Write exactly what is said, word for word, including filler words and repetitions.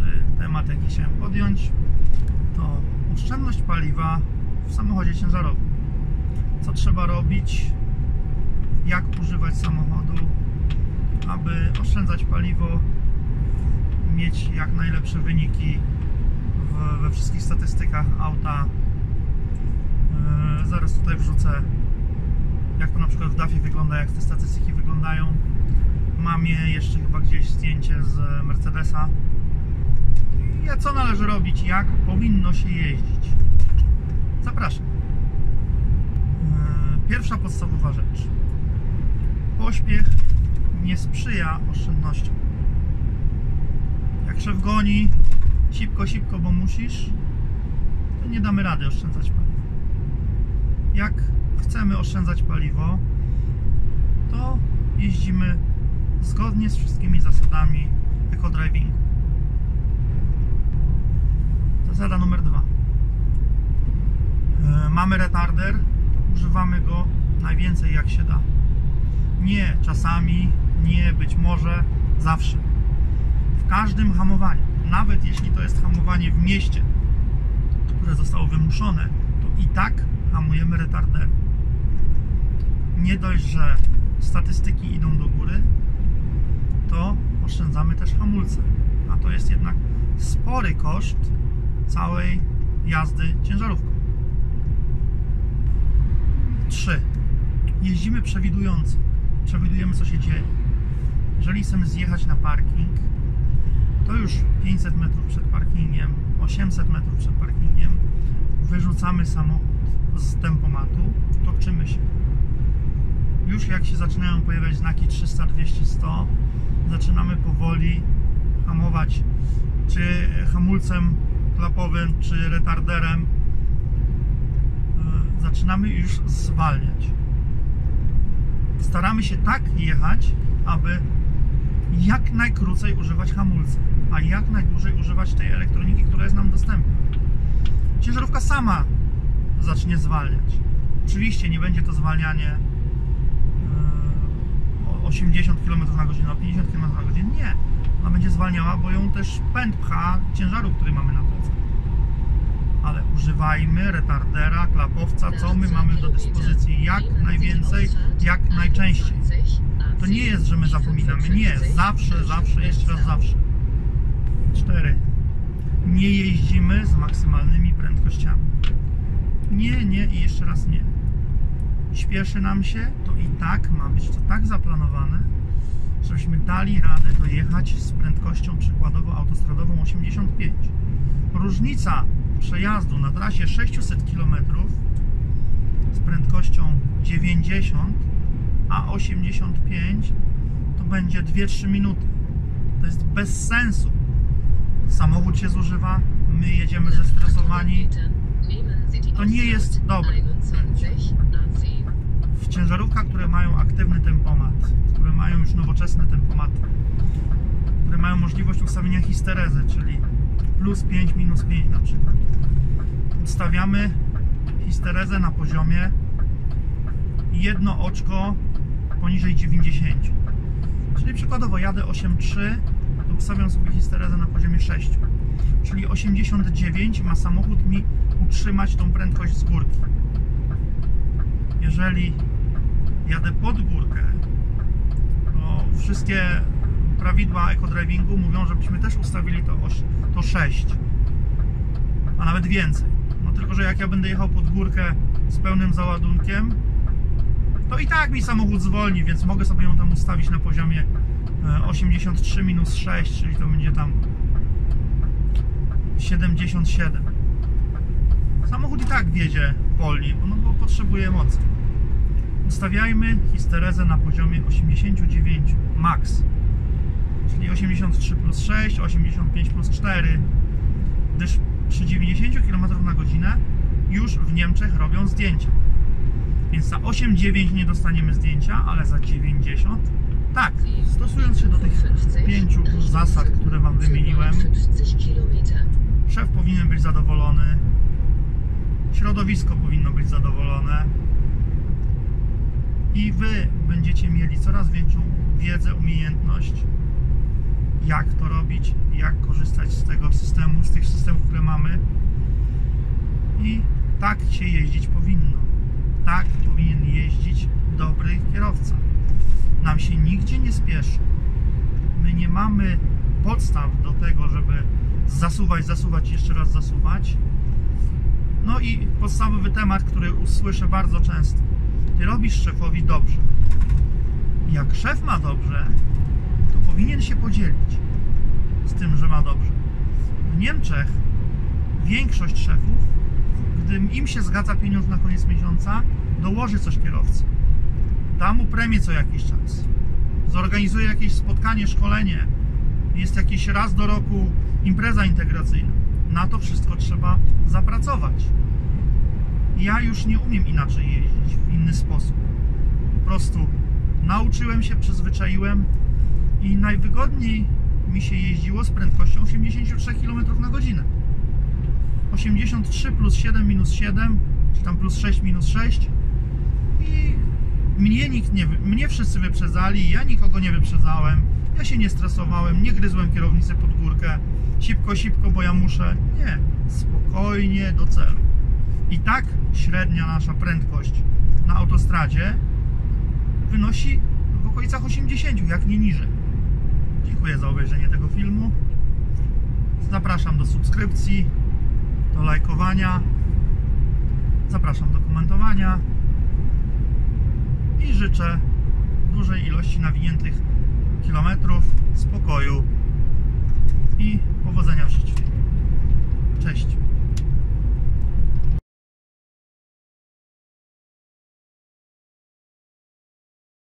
temat, jaki chciałem podjąć, to oszczędność paliwa w samochodzie ciężarowym. Co trzeba robić, jak używać samochodu, aby oszczędzać paliwo, mieć jak najlepsze wyniki w, we wszystkich statystykach auta. Yy, zaraz tutaj wrzucę, jak to na przykład w dafie wygląda, jak te statystyki wyglądają. Mam je jeszcze chyba gdzieś zdjęcie z Mercedesa. I co należy robić, jak powinno się jeździć. Zapraszam. Yy, pierwsza podstawowa rzecz. Pośpiech nie sprzyja oszczędnościom. Jak szef goni, sipko, sipko, bo musisz, to nie damy rady oszczędzać paliwa. Jak chcemy oszczędzać paliwo, to jeździmy zgodnie z wszystkimi zasadami eco-drivingu. Zasada numer dwa. Mamy retarder, to używamy go najwięcej jak się da. Nie czasami, nie być może, zawsze. W każdym hamowaniu, nawet jeśli to jest hamowanie w mieście, które zostało wymuszone, to i tak hamujemy retarderem. Nie dość, że statystyki idą do góry, to oszczędzamy też hamulce. A to jest jednak spory koszt całej jazdy ciężarówką. trzy. Jeździmy przewidująco. Przewidujemy, co się dzieje. Jeżeli chcemy zjechać na parking, to już pięćset metrów przed parkingiem, osiemset metrów przed parkingiem wyrzucamy samochód z tempomatu, toczymy się. Już jak się zaczynają pojawiać znaki trzysta, dwieście, sto, zaczynamy powoli hamować, czy hamulcem klapowym, czy retarderem. Zaczynamy już zwalniać. Staramy się tak jechać, aby jak najkrócej używać hamulca, a jak najdłużej używać tej elektroniki, która jest nam dostępna. Ciężarówka sama zacznie zwalniać. Oczywiście nie będzie to zwalnianie o osiemdziesiąt kilometrów na godzinę, o pięćdziesiąt kilometrów na godzinę. Nie. Ona będzie zwalniała, bo ją też pęd pcha ciężaru, który mamy na plecach. Ale używajmy retardera, klapowca, co my mamy do dyspozycji, jak najwięcej, jak najczęściej. To nie jest, że my zapominamy, nie, zawsze, zawsze, jeszcze raz zawsze. cztery. Nie jeździmy z maksymalnymi prędkościami. Nie, nie i jeszcze raz nie. Śpieszy nam się, to i tak ma być to tak zaplanowane, żebyśmy dali radę dojechać z prędkością przykładowo autostradową osiemdziesiąt pięć. Różnica przejazdu na trasie sześćset kilometrów z prędkością dziewięćdziesiąt a osiemdziesiąt pięć to będzie dwie trzy minuty. To jest bez sensu. Samochód się zużywa, my jedziemy zestresowani. To nie jest dobre. W ciężarówkach, które mają aktywny tempomat, które mają już nowoczesne tempomaty, które mają możliwość ustawienia histerezy, czyli plus pięć, minus pięć na przykład. Ustawiamy histerezę na poziomie jedno oczko poniżej dziewięćdziesiąt. Czyli przykładowo jadę osiem trzy, to ustawiam sobie histerezę na poziomie sześć. Czyli osiemdziesiąt dziewięć ma samochód mi utrzymać tą prędkość z górki. Jeżeli jadę pod górkę, to wszystkie prawidła eco-drivingu mówią, żebyśmy też ustawili to, to sześć, a nawet więcej. No tylko, że jak ja będę jechał pod górkę z pełnym załadunkiem, to i tak mi samochód zwolni, więc mogę sobie ją tam ustawić na poziomie osiemdziesiąt trzy minus sześć, czyli to będzie tam siedemdziesiąt siedem. Samochód i tak wiedzie wolniej, no bo potrzebuje mocy. Ustawiajmy histerezę na poziomie osiemdziesiąt dziewięć max, czyli osiemdziesiąt trzy plus sześć, osiemdziesiąt pięć plus cztery, gdyż przy dziewięćdziesięciu kilometrach na godzinę już w Niemczech robią zdjęcia. Więc za osiem dziewięć nie dostaniemy zdjęcia, ale za dziewięćdziesiąt tak, stosując się do tych pięciu zasad, które Wam wymieniłem, szef powinien być zadowolony, środowisko powinno być zadowolone i Wy będziecie mieli coraz większą wiedzę, umiejętność jak to robić, jak korzystać z tego systemu, z tych systemów, które mamy. I tak się jeździć powinno. Tak powinien jeździć dobry kierowca. Nam się nigdzie nie spieszy. My nie mamy podstaw do tego, żeby zasuwać, zasuwać i jeszcze raz zasuwać. No i podstawowy temat, który usłyszę bardzo często. Ty robisz szefowi dobrze. Jak szef ma dobrze, to powinien się podzielić z tym, że ma dobrze. W Niemczech większość szefów, gdy im się zgadza pieniądz na koniec miesiąca, dołoży coś kierowcy. Da mu premię co jakiś czas. Zorganizuje jakieś spotkanie, szkolenie. Jest jakiś raz do roku impreza integracyjna. Na to wszystko trzeba zapracować. Ja już nie umiem inaczej jeździć, w inny sposób. Po prostu nauczyłem się, przyzwyczaiłem i najwygodniej mi się jeździło z prędkością osiemdziesiąt trzy kilometry na godzinę. osiemdziesiąt trzy plus siedem minus siedem, czy tam plus sześć minus sześć i mnie nikt nie, mnie wszyscy wyprzedzali, ja nikogo nie wyprzedzałem, ja się nie stresowałem, nie gryzłem kierownicy pod górkę, szybko, szybko, bo ja muszę. Nie, spokojnie do celu. I tak średnia nasza prędkość na autostradzie wynosi w okolicach osiemdziesiąt, jak nie niżej. Dziękuję za obejrzenie tego filmu. Zapraszam do subskrypcji, do lajkowania. Zapraszam do komentowania. I życzę dużej ilości nawiniętych kilometrów, spokoju i powodzenia w życiu. Cześć!